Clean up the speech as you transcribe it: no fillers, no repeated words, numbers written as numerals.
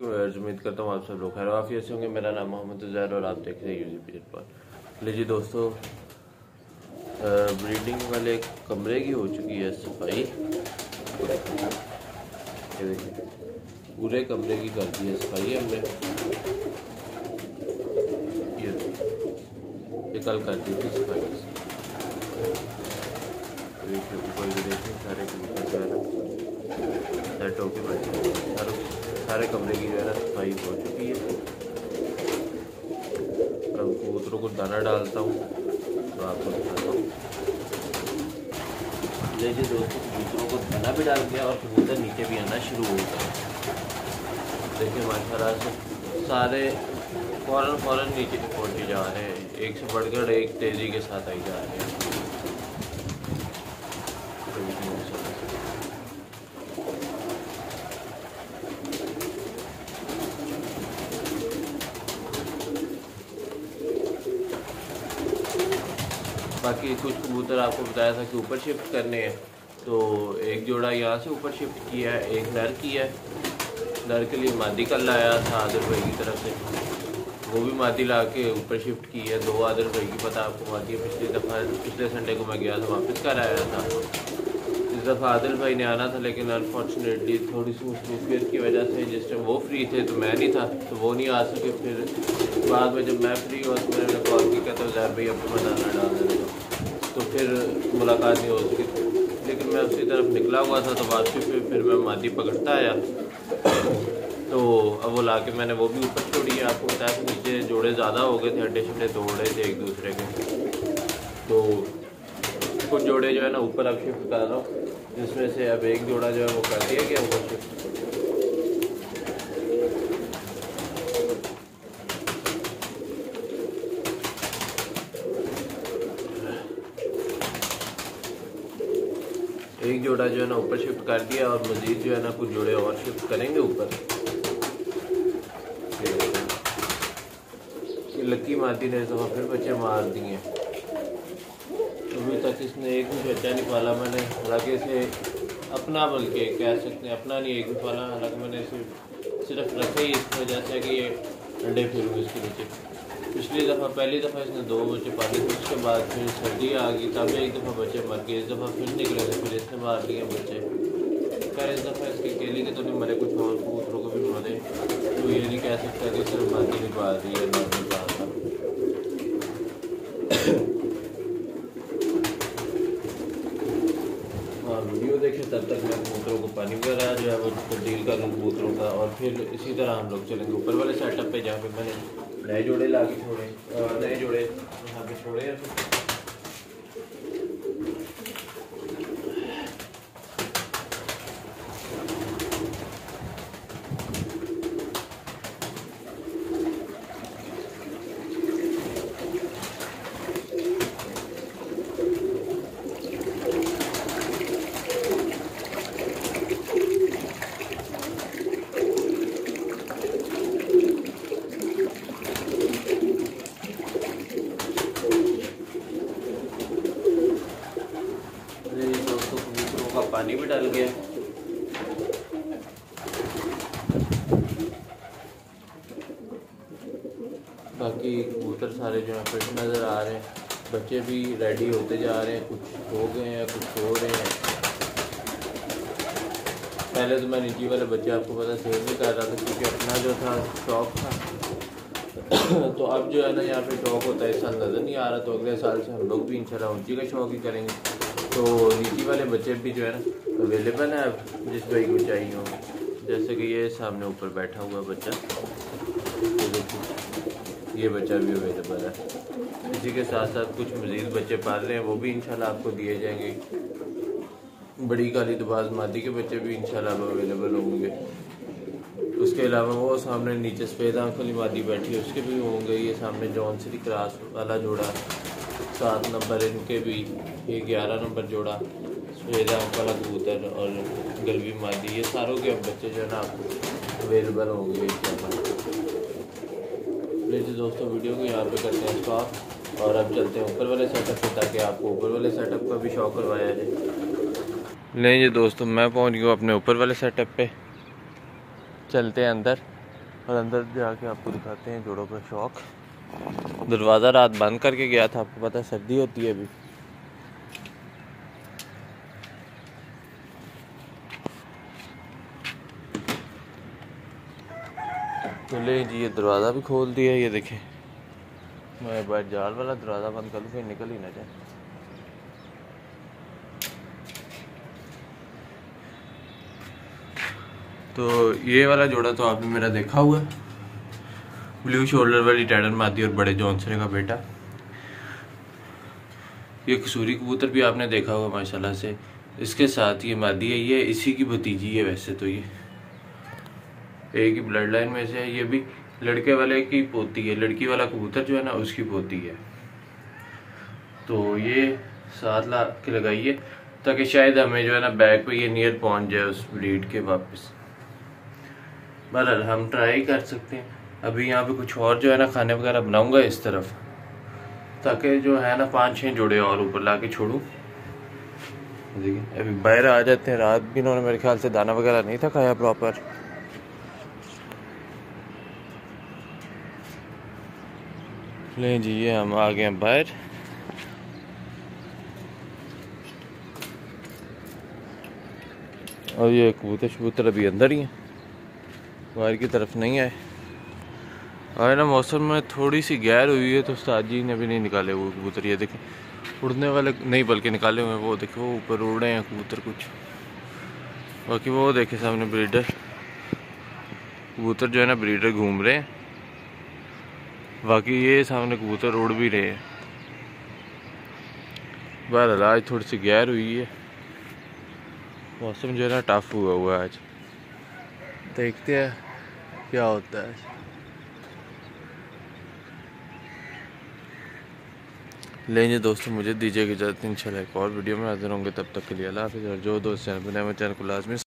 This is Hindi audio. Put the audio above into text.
उम्मीद करता हूँ आप सब लोग खैर आफियत से होंगे। मेरा नाम मोहम्मद उज़ैर और आप देख रहे हैं यूजी पर। लीजिए दोस्तों, ब्रीडिंग वाले कमरे की हो चुकी है सफाई। ये देखिए, पूरे कमरे की कर दी है सफाई हमने। ये कल कर दी थी सफाई। देखिए ऊपर भी देखिए, सारे कमरे जो है ना सेट होके बैठे, सारे कमरे की जो है ना सफाई हो चुकी है। अब कबूतरों को दाना डालता हूँ तो आपको दिखाता हूँ। देखिए दोस्तों, कबूतरों को दाना भी डाल दिया और कबूतर नीचे भी आना शुरू हो गए। देखिए माशाल्लाह से सारे फौरन नीचे पहुँचे जा रहे हैं, एक से बढ़कर एक तेज़ी के साथ आई जा रहे हैं। बाकी कुछ कबूतर आपको बताया था कि ऊपर शिफ्ट करने हैं, तो एक जोड़ा यहाँ से ऊपर शिफ्ट किया है, एक नर की है। नर के लिए मादी कल लाया था आदिल भाई की तरफ से, वो भी मादी ला के ऊपर शिफ्ट की है। 2 आदिल भाई की पता आपको मादी पिछले संडे को मैं गया था, वापस कर आया था। इस दफ़ा आदिल भाई ने आना था, लेकिन अनफॉर्चुनेटली थोड़ी सी मसरूफियत की वजह से जिस टाइम वो फ्री थे तो मैं नहीं था, तो वो नहीं आ सके। फिर बाद में जब मैं फ्री हुआ तो मैंने कॉल की, कहता उज़ैर भाई अब मैं दाना डाल देगा, तो फिर मुलाकात नहीं हो सकी। लेकिन मैं उसी तरफ निकला हुआ था, तो वापसी पे फिर मैं मादी पकड़ता आया, तो अब वो ला के मैंने वो भी ऊपर छोड़ी है। आपको बताया था नीचे जोड़े ज़्यादा हो गए थे, अड्डे शड्डे तोड़ रहे थे एक दूसरे के, तो कुछ जोड़े जो है ना ऊपर अब शिफ्ट कर रहा हूँ, जिसमें से अब एक जोड़ा जो है वो कर दिया गया ऊपर शिफ्ट। एक जोड़ा जो है ना ऊपर शिफ्ट कर दिया और मजीद जो है ना कुछ जोड़े और शिफ्ट करेंगे ऊपर। ये लकी मादी ने तो फिर बच्चे मार दिए। अभी तक इसने एक भी बच्चा नहीं पाला मैंने, हालांकि इसे अपना, बल्कि कह सकते हैं अपना नहीं, एक भी पाला। हालांकि मैंने इसे सिर्फ रखे ही इस वजह से कि ये अंडे फिर हुए इसके नीचे। पहली दफ़ा इसने 2 बच्चे पाले थे, उसके बाद फिर सर्दी आ गई, तब एक दफ़ा बच्चे मर गए। इस दफ़ा फिर निकले थे, फिर इसने मार लिए बच्चे। खैर इस दफ़ा इसके केले के तो नहीं मरे, कुछ और कबूतरों को भी मरे, तो ये नहीं कह सकता कि सिर्फ मादी नहीं पाल रही है, ना नहीं पाल रहा। हाँ वीडियो देखें, तब तक मैं कबूतरों को पानी वगैरह जो है वो तब्दील कर लूँ कबूतरों का, और फिर इसी तरह हम लोग चलेंगे ऊपर वाले सेटअप पे, जहाँ पे मैंने नए जोड़े ला के छोड़े, नए जोड़े यहाँ पे छोड़े हैं। का पानी भी डाल गया। बाकी कबूतर सारे जो है फिट नज़र आ रहे हैं, बच्चे भी रेडी होते जा रहे हैं, कुछ हो गए हैं कुछ सो रहे हैं। पहले तो मैं नीचे वाले बच्चे आपको पता सेल नहीं कर रहा था, क्योंकि अपना जो था स्टॉक था तो अब जो है ना यहाँ पे शौक होता है, इस साल नज़र नहीं आ रहा, तो अगले साल से हम लोग भी इंशाल्लाह ऊँची का शौक ही करेंगे। तो नीचे वाले बच्चे भी जो है ना अवेलेबल है, जिस भाई को चाहिए हो। जैसे कि ये सामने ऊपर बैठा हुआ बच्चा, तो देखिए ये बच्चा भी अवेलेबल है। इसी के साथ साथ कुछ मज़ीद बच्चे पाल रहे हैं, वो भी इंशाल्लाह आपको दिए जाएंगे। बड़ी काली दबाज मादी के बच्चे भी इंशाल्लाह अवेलेबल होंगे। उसके अलावा वो सामने नीचे सफ़ेद आँख वाली मादी बैठी है, उसके भी होंगे। ये सामने जॉनसरी क्रॉस वाला जोड़ा 7 नंबर, इनके भी ये 11 नंबर जोड़ा सफ़ेद आँख वाला कबूतर और गलवी मादी, ये सारों के अब बच्चे जो है ना आपको अवेलेबल होंगे इंशाल्लाह। प्लीज़ दोस्तों वीडियो को यहाँ पे करते हैं स्टॉप, और अब चलते हैं ऊपर वाले सेटअप पे, ताकि आपको ऊपर वाले सेटअप का भी शौक करवाया जाए। नहीं जी दोस्तों, मैं पहुँच गया अपने ऊपर वाले सेटअप पे, चलते हैं अंदर और अंदर जाके आपको दिखाते हैं जोड़ों का शौक। दरवाज़ा रात बंद करके गया था, आपको पता है सर्दी होती है अभी। तो ले जी, ये दरवाज़ा भी खोल दिया। ये देखें, मैं बाहर जाल वाला दरवाज़ा बंद कर लूँ, फिर निकल ही ना जाए। तो ये वाला जोड़ा तो आपने मेरा देखा हुआ है, ब्लू शोल्डर वाली टैडर मादी और बड़े जॉनसन का बेटा। ये कसूरी कबूतर भी आपने देखा होगा माशाल्लाह से। इसके साथ ये मादी है, ये इसी की भतीजी है। वैसे तो ये एक ही ब्लड लाइन में से है। ये भी लड़के वाले की पोती है, लड़की वाला कबूतर जो है ना उसकी पोती है। तो ये 7 लाख के लगाइए, ताकि शायद हमें जो है ना बैग पे ये नियर पहुंच जाए उस ब्रीड के वापस। बहरहाल हम ट्राई कर सकते हैं। अभी यहाँ पे कुछ और जो है ना खाने वगैरह बनाऊंगा इस तरफ, ताकि जो है ना 5-6 जोड़े और ऊपर ला के छोड़ूँ। देखिए अभी बाहर आ जाते हैं। रात भी इन्होंने मेरे ख्याल से दाना वगैरह नहीं था खाया प्रॉपर। ले जी, ये हम आ गए हैं बाहर। और ये कबूतर शबूतर अभी अंदर ही हैं, बाहर की तरफ नहीं आए। और ना मौसम में थोड़ी सी गैर हुई है, तो उस्ताद जी ने भी नहीं निकाले वो कबूतर। ये देखें उड़ने वाले नहीं बल्कि निकाले हुए हैं। वो देखे वो ऊपर उड़ रहे हैं कबूतर कुछ। बाकी वो देखे सामने ब्रीडर कबूतर जो है ना ब्रीडर घूम रहे हैं। बाकी ये सामने कबूतर उड़ भी रहे हैं। बहरहाल आज थोड़ी सी गैर हुई है, मौसम जो है ना टफ हुआ है आज। देखते हैं क्या होता है। लेंगे दोस्तों, मुझे दीजिए इजाज़त। इंशाल्लाह एक और वीडियो में हाजिर होंगे, तब तक के लिए अल्लाह हाफ़िज़। और जो दोस्त चैनल पर नए चैनल को लाजमी